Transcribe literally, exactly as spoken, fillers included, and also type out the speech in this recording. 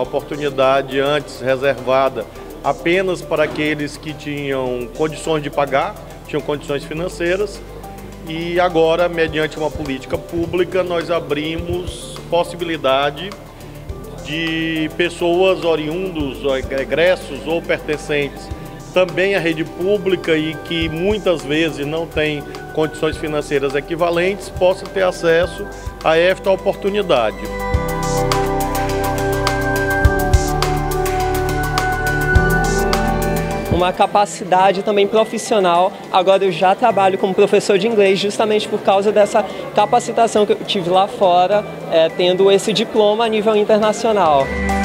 oportunidade antes reservada apenas para aqueles que tinham condições de pagar, tinham condições financeiras, e agora, mediante uma política pública, nós abrimos possibilidade de pessoas oriundos, egressos ou pertencentes também à rede pública e que muitas vezes não têm condições financeiras equivalentes, possam ter acesso a esta oportunidade. Uma capacidade também profissional. Agora eu já trabalho como professor de inglês justamente por causa dessa capacitação que eu tive lá fora, é, tendo esse diploma a nível internacional.